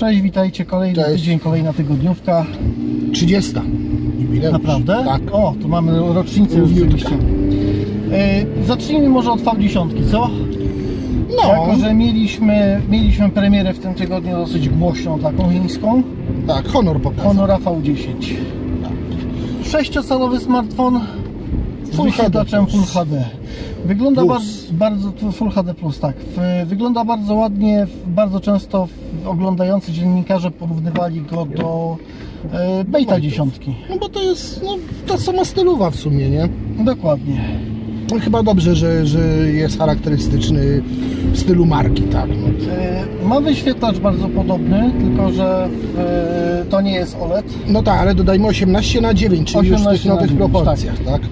Cześć, witajcie, kolejny tydzień, kolejna tygodniówka. 30. Jubileusz. Naprawdę? Tak. O, tu mamy rocznicę już oczywiście. Zacznijmy może od V10, co? No. Jako, że mieliśmy premierę w tym tygodniu dosyć głośną, taką chińską. Tak, Honor pokazał. Honora V10. Tak. 6-calowy smartfon z wyświetlaczem Full HD. Wygląda bardzo Full HD Plus, tak. Wygląda bardzo ładnie. Bardzo często oglądający dziennikarze porównywali go do Mate'a 10. No bo to jest ta sama stylowa w sumie, nie? Dokładnie. No, chyba dobrze, że jest charakterystyczny w stylu marki, tak. No. Ma wyświetlacz bardzo podobny, tylko że to nie jest OLED. No tak, ale dodajmy 18:9, czyli już w tych nowych proporcjach, tak?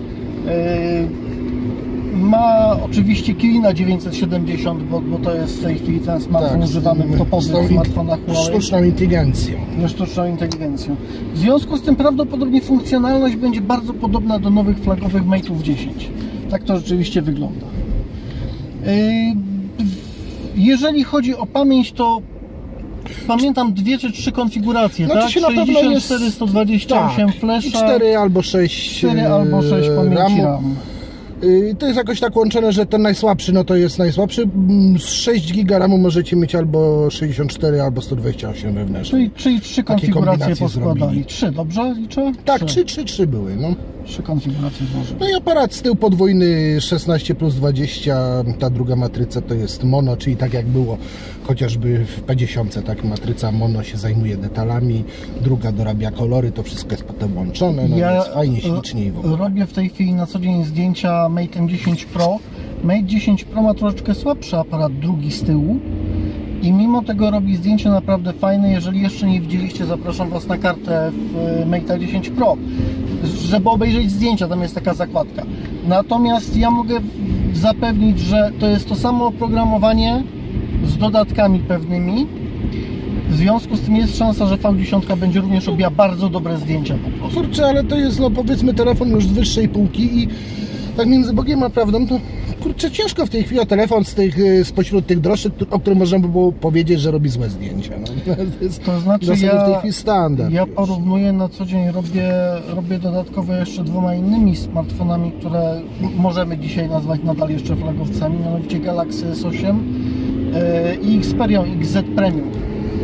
Ma oczywiście Kirin 970, bo to jest w tej chwili ten smartfon używany w topowych smartfonach Huawei. Sztuczną inteligencją. Sztuczną inteligencją. W związku z tym prawdopodobnie funkcjonalność będzie bardzo podobna do nowych flagowych Mate'ów 10. Tak to rzeczywiście wygląda. Jeżeli chodzi o pamięć, to pamiętam 2 czy 3 konfiguracje, znaczy tak? się na pewno 64, jest, 128 tak, flasha, i 4 albo 6 pamięci RAM. To jest jakoś tak łączone, że ten najsłabszy, no to jest najsłabszy. Z 6 GB RAMu możecie mieć albo 64, albo 128 wewnętrzne. Czyli 3 konfiguracje poskładali. 3, dobrze liczę? Tak, 3 były. No. 3 konfiguracje złożyły. No i aparat z tyłu podwójny 16+20, ta druga matryca to jest mono, czyli tak jak było chociażby w P10, tak, matryca mono się zajmuje detalami, druga dorabia kolory, to wszystko jest potem łączone, no jest fajnie, ślicznie i w ogóle. Robię w tej chwili na co dzień zdjęcia Mate'em 10 Pro. Mate 10 Pro ma troszeczkę słabszy aparat drugi z tyłu i mimo tego robi zdjęcia naprawdę fajne. Jeżeli jeszcze nie widzieliście, zapraszam Was na kartę w Mate'a 10 Pro, żeby obejrzeć zdjęcia, tam jest taka zakładka. Natomiast ja mogę zapewnić, że to jest to samo oprogramowanie z dodatkami pewnymi. W związku z tym jest szansa, że V10 będzie również robiła bardzo dobre zdjęcia po prostu. Kurczę, ale to jest, no powiedzmy, telefon już z wyższej półki i tak między Bogiem a prawdą, to kurczę, ciężko w tej chwili o telefon spośród tych droższych, o którym można by było powiedzieć, że robi złe zdjęcia. No, to znaczy w tej chwili standard. Ja porównuję na co dzień, robię dodatkowo jeszcze 2 innymi smartfonami, które możemy dzisiaj nazwać nadal jeszcze flagowcami, mianowicie Galaxy S8 i Xperion XZ Premium.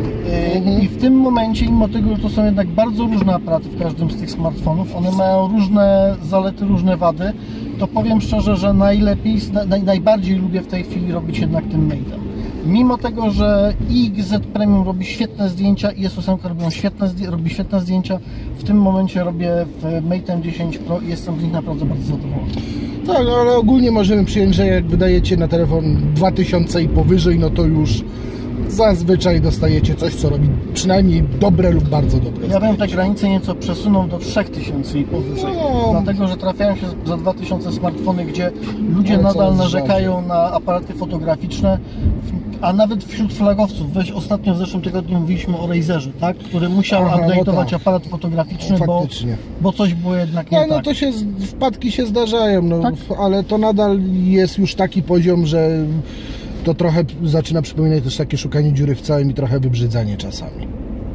I w tym momencie, mimo tego, że to są jednak bardzo różne aparaty w każdym z tych smartfonów, one mają różne zalety, różne wady, to powiem szczerze, że najbardziej lubię w tej chwili robić jednak tym Mate'em. Mimo tego, że XZ Premium robi świetne zdjęcia i S8 robi świetne zdjęcia, w tym momencie robię w Mate'em 10 Pro i jestem z nich naprawdę bardzo zadowolony. Tak, ale ogólnie możemy przyjąć, że jak wydajecie na telefon 2000 i powyżej, no to już zazwyczaj dostajecie coś, co robi przynajmniej dobre lub bardzo dobre. Ja bym te granice nieco przesunął do 3000 i powyżej. No. Dlatego, że trafiają się za 2000 smartfony, gdzie ludzie nadal narzekają na aparaty fotograficzne, a nawet wśród flagowców. Ostatnio w zeszłym tygodniu mówiliśmy o Razerze, tak? Który musiał update'ować aparat fotograficzny, bo coś było jednak nie tak. No to wpadki się zdarzają, no, tak? Ale to nadal jest już taki poziom, że to trochę zaczyna przypominać też takie szukanie dziury w całym i trochę wybrzydzanie czasami.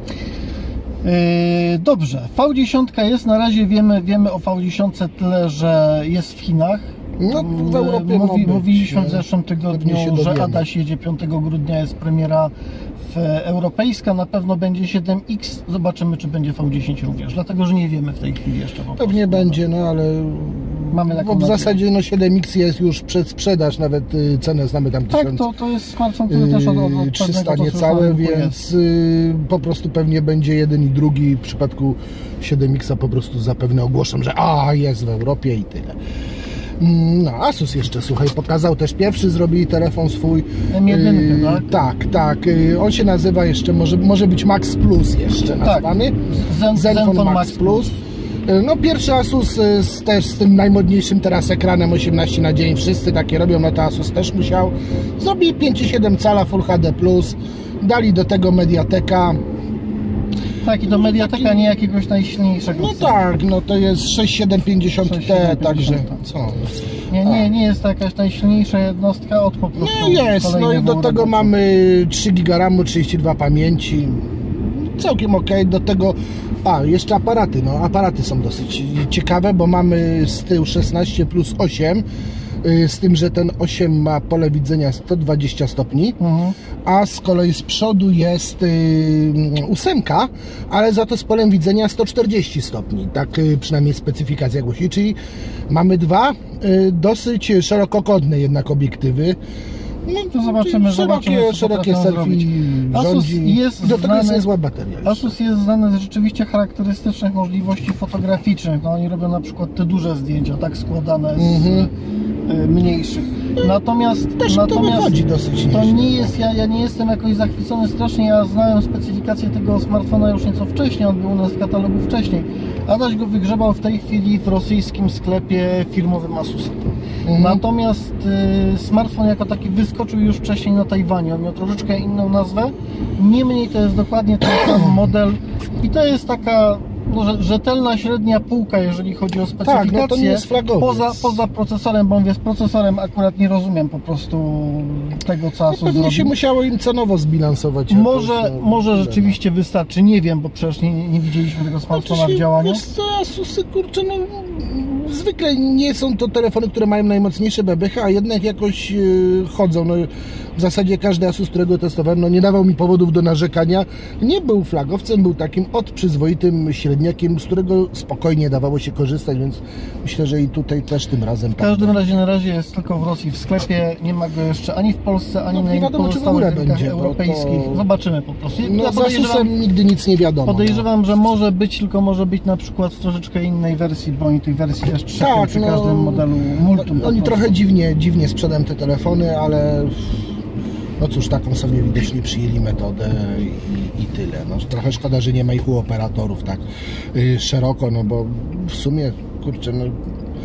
Dobrze, V10 jest, na razie wiemy o V10 tyle, że jest w Chinach. No, w Europie mówiliśmy w zeszłym tygodniu, że Adaś jedzie 5 grudnia, jest premiera europejska, na pewno będzie 7X, zobaczymy, czy będzie V10 również, dlatego, że nie wiemy w tej chwili jeszcze. Pewnie będzie, no ale mamy taką w zasadzie 7X jest już przedsprzedaż, nawet cenę znamy tam 1000. Tak, to jest smartfon, który też od 300 niecałe, więc po prostu pewnie będzie jeden i drugi. W przypadku 7X po prostu zapewne ogłoszą, że jest w Europie i tyle. No, Asus jeszcze, słuchaj, pokazał też pierwszy, zrobili telefon swój. M1, tak? Tak. On się nazywa jeszcze, może być Max Plus jeszcze nazwany. Zenfone Max Plus. No, pierwszy Asus też z tym najmodniejszym teraz ekranem 18:9. Wszyscy takie robią, no to Asus też musiał. Zrobili 5,7 cala Full HD+. Dali do tego Mediateka. Tak, i do Mediateka nie jakiegoś najsilniejszego. No tak, no to jest 6750T, także co? Nie jest to jakaś najsilniejsza jednostka od po prostu. No jest, no i do tego mamy 3 GB RAMu, 32 pamięci. całkiem ok. Do tego, jeszcze aparaty, no aparaty są dosyć ciekawe, bo mamy z tyłu 16+8, z tym, że ten 8 ma pole widzenia 120 stopni, a z kolei z przodu jest 8, ale za to z polem widzenia 140 stopni, tak przynajmniej specyfikacja głosi, czyli mamy dwa dosyć szerokokątne jednak obiektywy. No to zobaczymy, szerokie selfie rządzi. Do tego jest niezła bateria. Asus jest znany z rzeczywiście charakterystycznych możliwości fotograficznych. No, oni robią na przykład te duże zdjęcia, tak składane z mniejszych. Natomiast to wychodzi dosyć to nie jest, ja nie jestem jakoś zachwycony strasznie. Ja znałem specyfikację tego smartfona już nieco wcześniej, on był u nas w katalogu wcześniej. Adaś go wygrzebał w tej chwili w rosyjskim sklepie firmowym Asusa. Natomiast smartfon jako taki wyskoczył już wcześniej na Tajwanie. On miał troszeczkę inną nazwę. Niemniej to jest dokładnie ten sam model i to jest taka rzetelna średnia półka, jeżeli chodzi o specyfikację. Tak, no to nie jest flagowiec. Poza procesorem, bo mówię, z procesorem akurat nie rozumiem po prostu tego, co Asus pewnie zrobił. się musiało im cenowo zbilansować. Może rzeczywiście wystarczy, nie wiem, bo przecież nie widzieliśmy tego smartfona w działaniu. Wiesz co, Asusy, kurczę, no zwykle nie są to telefony, które mają najmocniejsze bebechy, a jednak jakoś chodzą. No, w zasadzie każdy Asus, którego testowałem, no nie dawał mi powodów do narzekania. Nie był flagowcem, był takim przyzwoitym średniakiem, z którego spokojnie dawało się korzystać, więc myślę, że i tutaj też tym razem. W każdym razie na razie jest tylko w Rosji w sklepie, nie ma go jeszcze ani w Polsce, ani na pozostałych rynkach europejskich. Zobaczymy po prostu. No, z Asusem nigdy nic nie wiadomo. Podejrzewam, że może być, tylko może być na przykład w troszeczkę innej wersji, bo oni tych wersji też trzepią przy każdym modelu Multum. Oni trochę dziwnie sprzedają te telefony, ale no cóż, taką sobie widocznie przyjęli metodę i tyle. No, trochę szkoda, że nie ma ich u operatorów tak szeroko, no bo w sumie, kurczę, no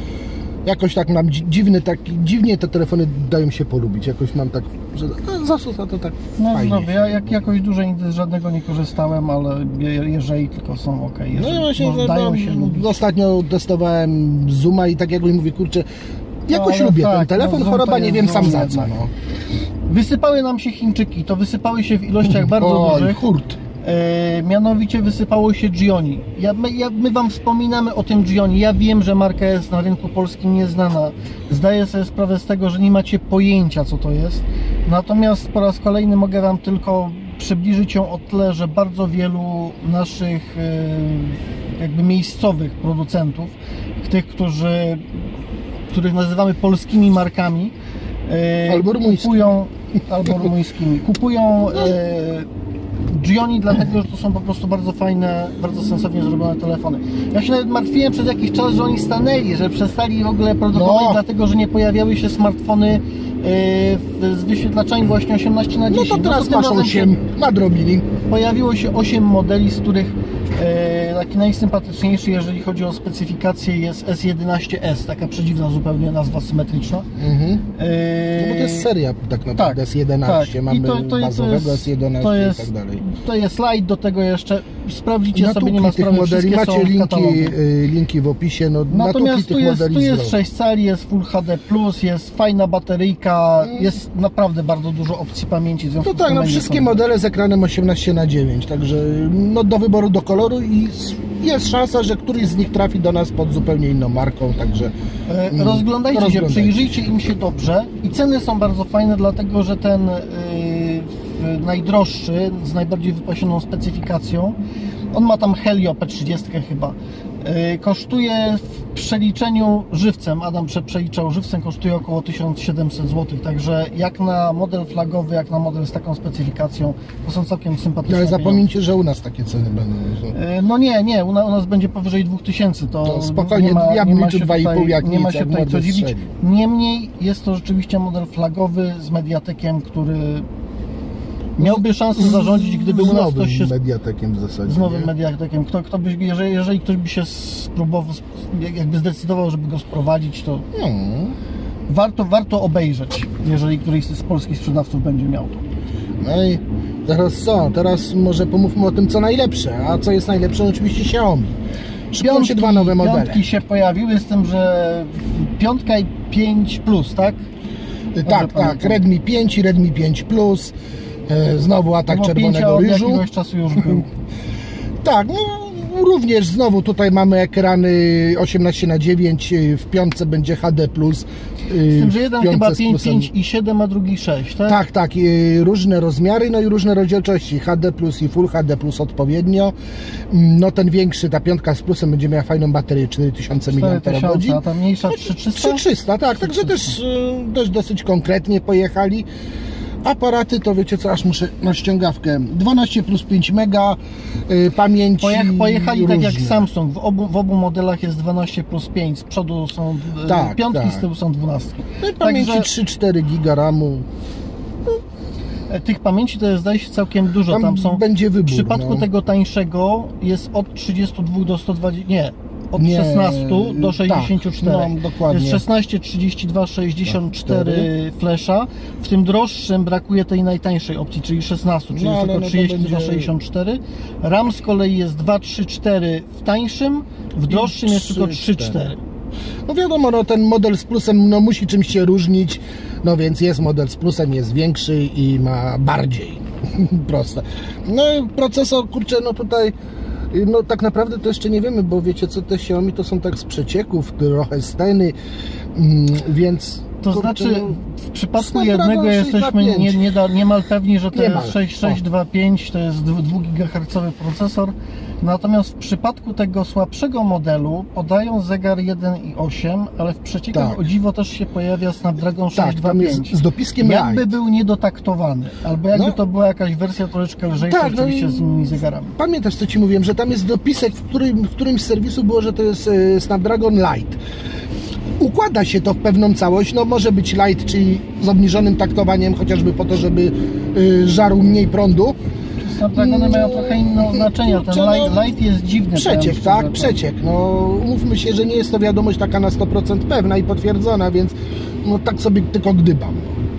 jakoś tak mam dziwnie te telefony dają się polubić. Jakoś mam tak, że z Asusa to tak fajnie. No ja jakoś dłużej z żadnego nie korzystałem, ale jeżeli tylko są ok. No właśnie, dają się lubić. Ostatnio testowałem Zooma i tak jak mówię, kurczę, jakoś lubię ten telefon, choroba nie wiem sam za co. No. Wysypały nam się Chińczyki, to wysypały się w ilościach bardzo dużych. Mianowicie wysypało się Gionii. My Wam wspominamy o tym Gionii. Ja wiem, że marka jest na rynku polskim nieznana. Zdaję sobie sprawę z tego, że nie macie pojęcia, co to jest. Natomiast po raz kolejny mogę Wam tylko przybliżyć ją o tyle, że bardzo wielu naszych jakby miejscowych producentów, tych, których nazywamy polskimi markami, kupują Gionii, dlatego że to są po prostu bardzo fajne, bardzo sensownie zrobione telefony. Ja się nawet martwiłem przez jakiś czas, że oni stanęli, że przestali w ogóle produkować, dlatego że nie pojawiały się smartfony z wyświetlaczami właśnie 18:10. No to teraz masz 8, nadrobili. Pojawiło się 8 modeli, z których taki najsympatyczniejszy, jeżeli chodzi o specyfikację, jest S11S, taka przedziwna zupełnie nazwa symetryczna. No bo to jest seria tak naprawdę, S11, mamy bazowego S11 i tak dalej. To jest slajd, do tego jeszcze sprawdzicie sobie, nie ma sprawy, modeli, macie linki w opisie, natomiast tu jest 6 cali, jest Full HD+, jest fajna bateryjka, jest naprawdę bardzo dużo opcji pamięci. No tak, wszystkie modele z ekranem 18:9, także do wyboru, do koloru i jest szansa, że któryś z nich trafi do nas pod zupełnie inną marką, także rozglądajcie się, przyjrzyjcie im się dobrze i ceny są bardzo fajne, dlatego że ten najdroższy, z najbardziej wypasioną specyfikacją, on ma tam Helio P30 chyba, kosztuje w przeliczeniu żywcem, Adam przeliczał żywcem, kosztuje około 1700 zł, także jak na model flagowy, jak na model z taką specyfikacją, to są całkiem sympatyczne. Ale zapomnijcie, że u nas takie ceny będą. No nie, u nas będzie powyżej 2000, to spokojnie, ja bym liczył 2,5 jak nie ma się tutaj co dziwić. Niemniej jest to rzeczywiście model flagowy z Mediatekiem, który miałby szansę zarządzić, gdyby u nas ktoś się... Z Mediatekiem w zasadzie. Z nowym Mediatekiem. Jeżeli ktoś by się spróbował, jakby zdecydował, żeby go sprowadzić, to warto obejrzeć, jeżeli któryś z polskich sprzedawców będzie miał to. No i teraz co? Teraz może pomówmy o tym, co najlepsze. A co jest najlepsze? Oczywiście Xiaomi. Szykują się dwa nowe modele. Piątki się pojawiły, z tym, że 5 i 5 Plus, tak? Tak. Redmi 5 i Redmi 5 Plus. Znowu atak czerwonego ryżu. Od jakiegoś czasu już był. Tak, no również znowu tutaj mamy ekrany 18:9, w piątce będzie HD+. Z tym, że jeden chyba 5,7, a drugi 6, tak? Tak, tak, różne rozmiary, no i różne rozdzielczości, HD+, i Full HD+, odpowiednio. No ten większy, ta piątka z plusem będzie miała fajną baterię, 4000 mAh. A ta mniejsza 3300? 3300, tak, także też dosyć konkretnie pojechali. Aparaty to wiecie co, aż muszę na ściągawkę. 12 plus 5 mega pamięci. Pojechali różne. Tak jak Samsung. W obu modelach jest 12 plus 5. Z przodu są piątki, tak. Z tyłu są 12. No i pamięci także 3-4 giga RAMu. Tych pamięci to jest, zdaje się, całkiem dużo. Tam są, będzie wybór, w przypadku tego tańszego jest od 32 do 120, od 16 do 64. Tak, no, dokładnie. Jest 16, 32, 64 flesza. W tym droższym brakuje tej najtańszej opcji, czyli 16, czyli jest tylko 32, 64. RAM z kolei jest 2, 3, 4 w tańszym, w droższym jest tylko 3, 4. No wiadomo, no ten model z plusem no musi czymś się różnić, no więc jest model z plusem, jest większy i ma bardziej proste. No procesor, kurczę, no tutaj no tak naprawdę to jeszcze nie wiemy, bo wiecie co, te Xiaomi to są tak z przecieków, trochę steny, więc to kurczę, znaczy w przypadku jednego jesteśmy niemal pewni, że to jest 6625, to jest 2 GHz procesor. Natomiast w przypadku tego słabszego modelu podają zegar 1.8, ale w przeciekach o dziwo też się pojawia Snapdragon 625. Z dopiskiem jakby Light. Był niedotaktowany, albo jakby to była jakaś wersja troszeczkę lżejsza, oczywiście z innymi zegarami. Pamiętasz, co Ci mówiłem, że tam jest dopisek, w którymś serwisu było, że to jest Snapdragon Light. Układa się to w pewną całość, no może być Light, czyli z obniżonym taktowaniem, chociażby po to, żeby żarł mniej prądu. Snapdragony mają trochę inne oznaczenia, ten Light jest dziwny. Przeciek, tak, przeciek. No umówmy się, że nie jest to wiadomość taka na 100% pewna i potwierdzona, więc no tak sobie tylko gdybam.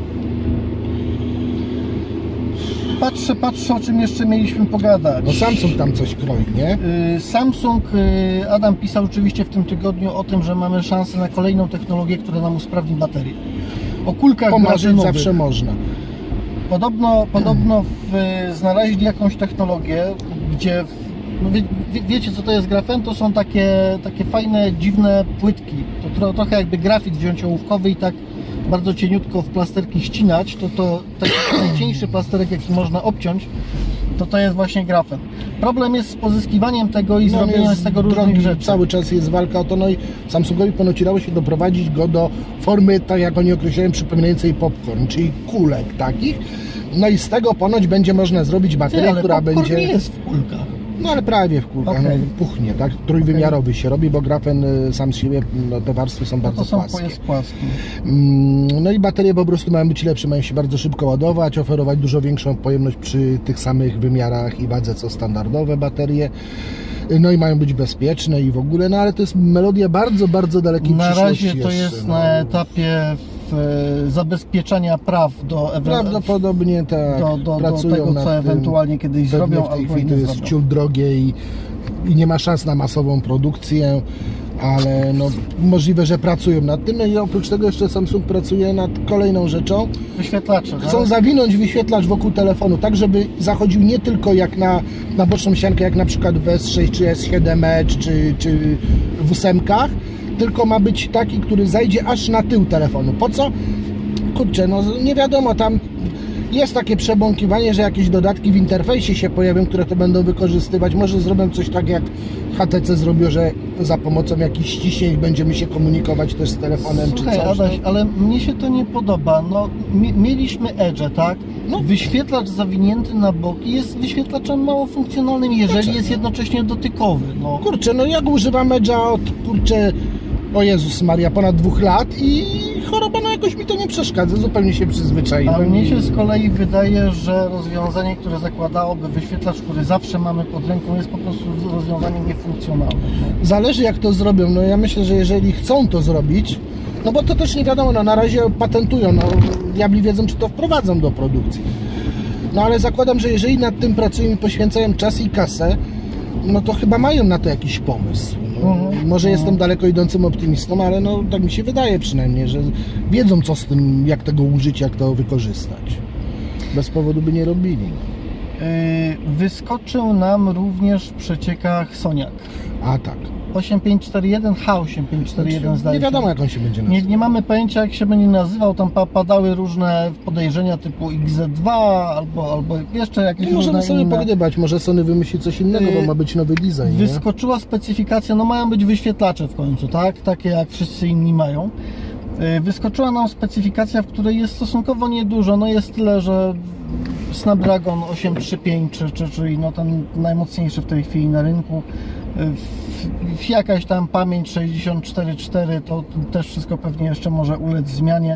Patrzę, o czym jeszcze mieliśmy pogadać. No Samsung tam coś kroi, nie? Samsung, Adam pisał oczywiście w tym tygodniu o tym, że mamy szansę na kolejną technologię, która nam usprawni baterię. O kulkach grafienowych zawsze można. Podobno znaleźli jakąś technologię, gdzie no wiecie co to jest grafen? To są takie fajne, dziwne płytki. To trochę jakby grafit wziąć ołówkowy i tak bardzo cieniutko w plasterki ścinać. To taki najcieńszy plasterek, jaki można obciąć, to jest właśnie grafen. Problem jest z pozyskiwaniem tego i zrobieniem z tego różnych rzeczy. Cały czas jest walka o to, no i Samsungowi ponoć udało się doprowadzić go do formy, tak jak oni określają, przypominającej popcorn, czyli kulek takich. No i z tego ponoć będzie można zrobić baterię, która będzie... nie jest w kulkach. No ale prawie w kulkach, no, puchnie, tak? Trójwymiarowy się robi, bo grafen sam z siebie, no, te warstwy są bardzo płaskie. Jest płaski. No i baterie po prostu mają być lepsze, mają się bardzo szybko ładować, oferować dużo większą pojemność przy tych samych wymiarach i wadze co standardowe baterie. No i mają być bezpieczne i w ogóle, no ale to jest melodia bardzo, bardzo dalekiej przyszłości. Na razie to jest na etapie zabezpieczenia praw do prawdopodobnie tak, do tego, co ewentualnie kiedyś zrobią, w tej chwili to jest ciul drogie i nie ma szans na masową produkcję, ale no, możliwe, że pracują nad tym. No i oprócz tego jeszcze Samsung pracuje nad kolejną rzeczą. Wyświetlacze. Chcą zawinąć wyświetlacz wokół telefonu, tak żeby zachodził nie tylko jak na boczną ściankę, jak na przykład w S6 czy S7 Edge czy w 8, tylko ma być taki, który zajdzie aż na tył telefonu. Po co? Kurczę, no nie wiadomo, tam jest takie przebąkiwanie, że jakieś dodatki w interfejsie się pojawią, które to będą wykorzystywać. Może zrobią coś tak jak HTC zrobiło, że za pomocą jakichś ściśnień będziemy się komunikować też z telefonem. Słuchaj, czy coś. Adaś, ale mnie się to nie podoba. No, mieliśmy Edge, tak? No. Wyświetlacz zawinięty na boki jest wyświetlaczem mało funkcjonalnym, jeżeli jest jednocześnie dotykowy. No. Kurczę, no jak używam Edge'a od, kurczę, o Jezus Maria, ponad 2 lat i choroba, no jakoś mi to nie przeszkadza, zupełnie się przyzwyczaiłem. A mnie się z kolei wydaje, że rozwiązanie, które zakładałoby wyświetlacz, który zawsze mamy pod ręką, jest po prostu rozwiązaniem niefunkcjonalnym. No. Zależy jak to zrobią, no ja myślę, że jeżeli chcą to zrobić, no bo to też nie wiadomo, no na razie patentują, no diabli wiedzą, czy to wprowadzą do produkcji. No ale zakładam, że jeżeli nad tym pracują i poświęcają czas i kasę, no to chyba mają na to jakiś pomysł. No, może jestem daleko idącym optymistą, ale no tak mi się wydaje przynajmniej, że wiedzą co z tym, jak tego użyć, jak to wykorzystać. Bez powodu by nie robili. Wyskoczył nam również w przeciekach Soniak. A tak. 8541, H8541 zdaje się. Nie wiadomo, jak on się będzie nazywał. Nie mamy pojęcia, jak się będzie nazywał. Tam padały różne podejrzenia typu XZ2 albo jeszcze jakieś możemy sobie inne. pogdybać, może Sony wymyśli coś innego, bo ma być nowy design. Wyskoczyła nie? Specyfikacja, no mają być wyświetlacze w końcu, tak? Takie jak wszyscy inni mają. Wyskoczyła nam specyfikacja, w której jest stosunkowo niedużo. No jest tyle, że Snapdragon 835, czyli no ten najmocniejszy w tej chwili na rynku. Jakaś tam pamięć 64.4, to też wszystko pewnie jeszcze może ulec zmianie.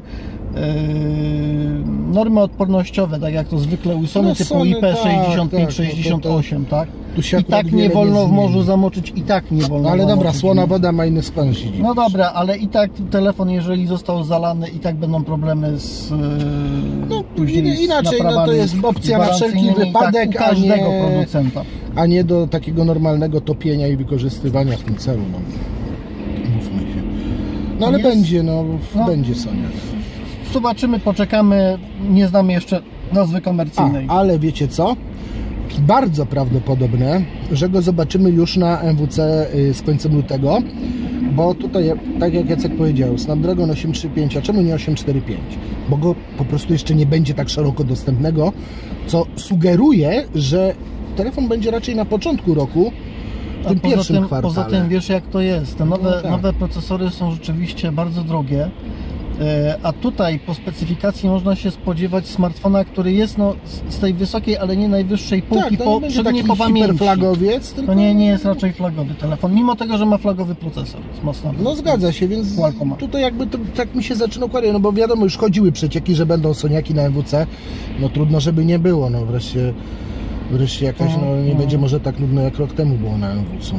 Normy odpornościowe, tak jak to zwykle u Sony, typu IP65-68, tak? I tak nie wolno w morzu zamoczyć, i tak nie wolno. Ale dobra, słona woda ma inny skład. No dobra, ale i tak telefon, jeżeli został zalany, i tak będą problemy z inaczej, no to jest opcja na wszelki wypadek, tak, każdego producenta. A nie do takiego normalnego topienia i wykorzystywania w tym celu. No. Mówmy się. No ale będzie, będzie Sony. Zobaczymy, poczekamy, nie znamy jeszcze nazwy komercyjnej. Ale wiecie co? Bardzo prawdopodobne, że go zobaczymy już na MWC z końcem lutego, bo tutaj, tak jak Jacek powiedział, Snapdragon 835, a czemu nie 845? Bo go po prostu jeszcze nie będzie tak szeroko dostępnego, co sugeruje, że telefon będzie raczej na początku roku, w tym pierwszym kwartale. Poza tym wiesz, jak to jest, te nowe procesory są rzeczywiście bardzo drogie, a tutaj po specyfikacji można się spodziewać smartfona, który jest z tej wysokiej, ale nie najwyższej półki, przynajmniej po pamięci. Flagowiec, tylko... To nie jest raczej flagowy telefon, mimo tego, że ma flagowy procesor. No zgadza się, więc tutaj jakby to tak mi się zaczyna układać, no bo wiadomo, już chodziły przecieki, że będą Soniaki na MWC, no trudno, żeby nie było, no wreszcie jakaś, nie będzie może tak nudno, jak rok temu było na MWC.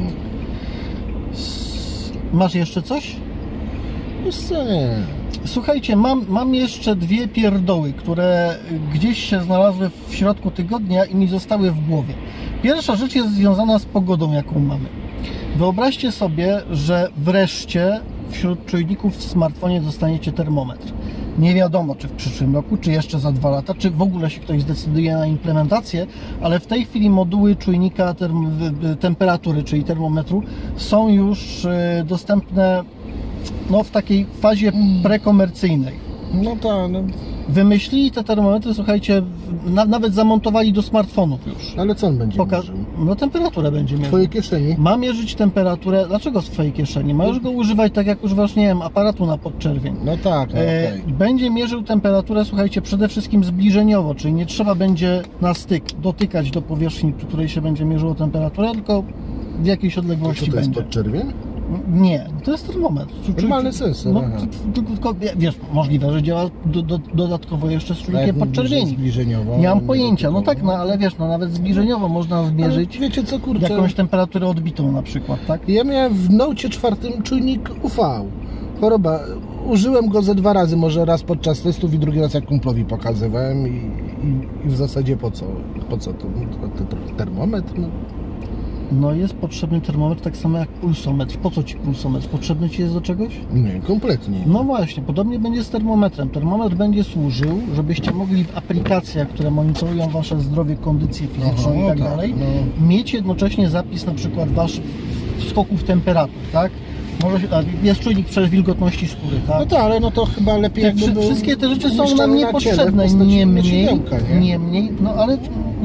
Masz jeszcze coś? Wiesz co, nie. Słuchajcie, mam jeszcze dwie pierdoły, które gdzieś się znalazły w środku tygodnia i mi zostały w głowie. Pierwsza rzecz jest związana z pogodą, jaką mamy. Wyobraźcie sobie, że wreszcie wśród czujników w smartfonie dostaniecie termometr. Nie wiadomo, czy w przyszłym roku, czy jeszcze za 2 lata, czy w ogóle się ktoś zdecyduje na implementację, ale w tej chwili moduły czujnika temperatury, czyli termometru, są już dostępne w takiej fazie prekomercyjnej. No tak. Wymyślili te termometry, słuchajcie, nawet zamontowali do smartfonów już. Ale co on będzie mierzył? No temperaturę będzie mierzył. W twojej kieszeni? Ma mierzyć temperaturę. Dlaczego w twojej kieszeni? Możesz go używać tak jak używasz, nie wiem, aparatu na podczerwień. No tak. Okay. Będzie mierzył temperaturę, słuchajcie, przede wszystkim zbliżeniowo, czyli nie trzeba będzie na styk dotykać do powierzchni, przy której się będzie mierzyło temperaturę, tylko w jakiejś odległości to jest będzie. podczerwień? Nie, to jest termometr. Normalny sensor. Tylko, wiesz, możliwe, że działa dodatkowo jeszcze z czujnikiem podczerwieni. Zbliżeniowo. Nie mam pojęcia. No tak, ale wiesz, nawet zbliżeniowo można zmierzyć wiecie co, kurczę, jakąś temperaturę odbitą na przykład, tak? Ja miałem w Note 4 czujnik UV. Choroba. Użyłem go ze 2 razy, może raz podczas testów i drugi raz jak kumplowi pokazywałem i w zasadzie po co? Po co to? Termometr? No jest potrzebny termometr tak samo jak pulsometr. Po co ci pulsometr? Potrzebny ci jest do czegoś? Nie, kompletnie. No właśnie, podobnie będzie z termometrem. Termometr będzie służył, żebyście mogli w aplikacjach, które monitorują wasze zdrowie, kondycję fizyczną i tak dalej, mieć jednocześnie zapis na przykład waszych skoków temperatur, tak? Jest czujnik przecież wilgotności skóry, tak? No tak, ale to chyba lepiej jakby wszystkie te rzeczy są nam niepotrzebne, niemniej, ale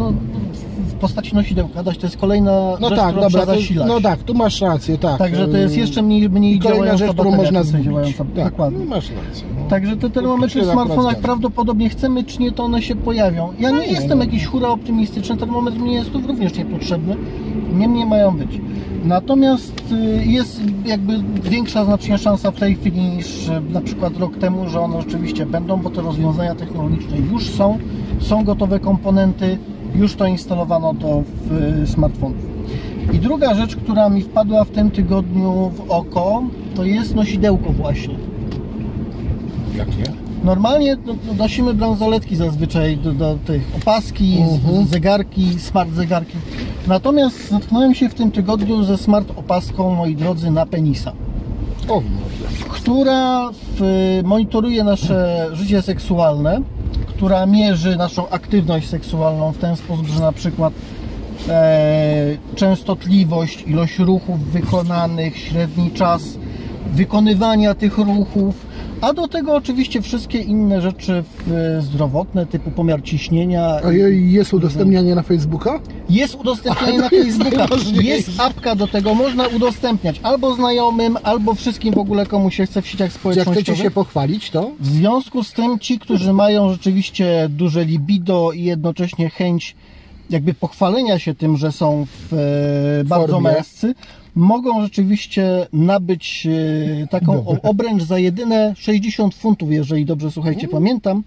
w postaci nosidełka, to jest kolejna rzecz, którą trzeba zasilać. No tak, tu masz rację, tak. Także to jest jeszcze mniej działająca rzecz, którą można zgubić. Dokładnie. Masz rację. Także te termometry w smartfonach prawdopodobnie chcemy, czy nie, to one się pojawią. Ja nie jestem jakiś hura optymistyczny, termometr mi jest tu również niepotrzebny, niemniej mają być. Natomiast jest jakby większa znacznie szansa w tej chwili niż na przykład rok temu, że one rzeczywiście będą, bo te rozwiązania technologiczne już są gotowe komponenty, już to instalowano w smartfonów. I druga rzecz, która mi wpadła w tym tygodniu w oko, to jest nosidełko właśnie. Jakie? Normalnie nosimy bransoletki zazwyczaj do tych opaski, zegarki, smart zegarki. Natomiast zetknąłem się w tym tygodniu ze smart opaską, moi drodzy, na penisa. Która monitoruje nasze życie seksualne, która mierzy naszą aktywność seksualną w ten sposób, że na przykład częstotliwość, ilość ruchów wykonanych, średni czas wykonywania tych ruchów, a do tego oczywiście wszystkie inne rzeczy zdrowotne, typu pomiar ciśnienia. A jest udostępnianie na Facebooka? Jest udostępnianie na Facebooka, jest apka do tego, można udostępniać albo znajomym, albo wszystkim w ogóle, komu się chce w sieciach społecznościowych. Jak chcecie się pochwalić, to? W związku z tym ci, którzy mają rzeczywiście duże libido i jednocześnie chęć jakby pochwalenia się tym, że są bardzo męscy, mogą rzeczywiście nabyć taką obręcz za jedyne 60 funtów, jeżeli dobrze, słuchajcie, pamiętam.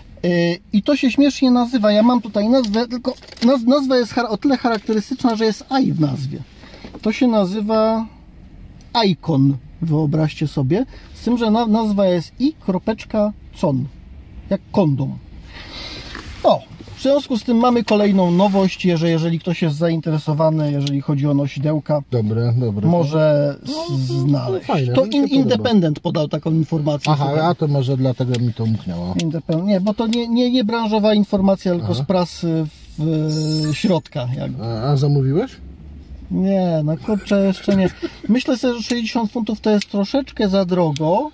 I to się śmiesznie nazywa. Ja mam tutaj nazwę, tylko nazwa jest o tyle charakterystyczna, że jest i w nazwie. To się nazywa Icon, wyobraźcie sobie, z tym, że nazwa jest i.con, jak kondom. O, w związku z tym mamy kolejną nowość, jeżeli ktoś jest zainteresowany, jeżeli chodzi o nosidełka, dobre. może znaleźć. Fajne, to Independent podał taką informację. Aha, a to może dlatego mi to umknęło. Nie, bo to nie branżowa informacja, tylko z prasy środka. Jakby. A zamówiłeś? Nie, no kurczę, jeszcze nie. Myślę sobie, że 60 funtów to jest troszeczkę za drogo.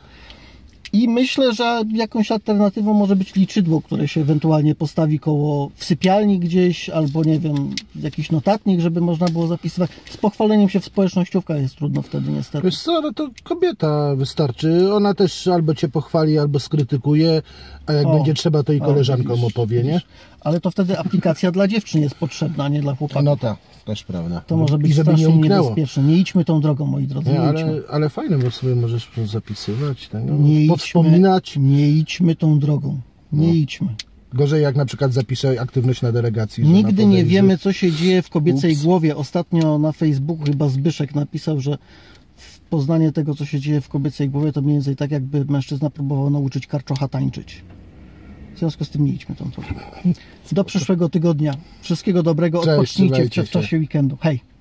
I myślę, że jakąś alternatywą może być liczydło, które się ewentualnie postawi w sypialni gdzieś, albo nie wiem, jakiś notatnik, żeby można było zapisywać. Z pochwaleniem się w społecznościówkach jest trudno wtedy niestety. Wiesz co, no to kobieta wystarczy. Ona też albo cię pochwali, albo skrytykuje, a jak będzie trzeba, to i koleżankom opowie, nie? Ale to wtedy aplikacja dla dziewczyn jest potrzebna, nie dla chłopaków. No tak, też prawda. To może być strasznie niebezpieczne. Nie idźmy tą drogą, moi drodzy. Nie, ale fajne, bo sobie możesz zapisywać, powspominać. Nie idźmy tą drogą. Nie idźmy. Gorzej jak na przykład zapiszę aktywność na delegacji. Nigdy nie wiemy, co się dzieje w kobiecej głowie. Ostatnio na Facebooku chyba Zbyszek napisał, że poznanie tego, co się dzieje w kobiecej głowie, to mniej więcej tak, jakby mężczyzna próbował nauczyć karczocha tańczyć. W związku z tym nie idźmy tą drogą. Do przyszłego tygodnia. Wszystkiego dobrego. Odpocznijcie w czasie weekendu. Hej!